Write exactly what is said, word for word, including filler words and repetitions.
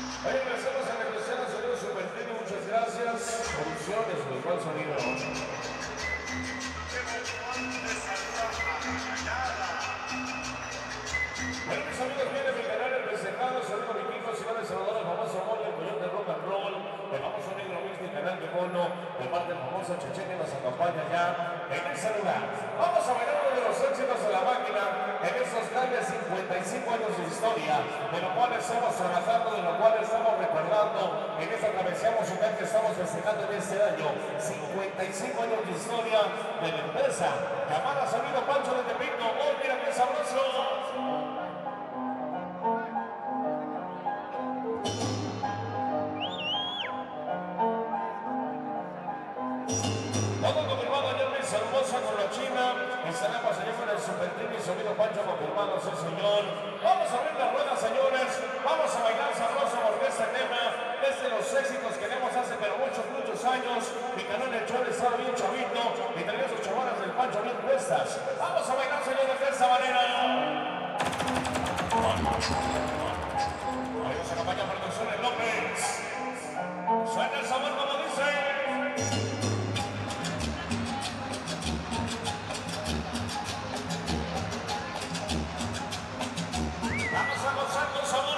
Ahí empezamos a negociar el sonido Supertino, muchas gracias. Producciones, muy buen sonido. Bueno, mis amigos, viene mi canal El Festejado, saludo vikingos, ciudad de Salvador, el famoso Mole, el collón de rock and roll, el famoso Negro Mix, mi canal de mono, de parte del famoso Cheche que nos acompaña ya en ese lugar. Vamos a bailar uno de los éxitos de la máquina en esos grandes cincuenta y cinco años de historia, de lo cual estamos trabajando, de lo cual estamos recordando en esta travesía musical que estamos festejando en este año. cincuenta y cinco años de historia de la empresa llamada Sonido Pancho de Tepito. ¡Oh, mira qué sabroso! Todo confirmado ayer Luis Hermosa con la China. Estaremos allá con el Supertino y Sonido Pancho confirmado, sí señor. Vamos a abrir la rueda, señores. Vamos a bailar sabroso porque este tema es de los éxitos que tenemos hace pero muchos, muchos años. Mi canal el Chole estaba bien chavito y tenía sus chavalas del Pancho bien puestas. Vamos a bailar, señores, de esta manera. Ahí nos acompaña Producciones López. Suena el sabor como dice. Vamos a gozar con sabor.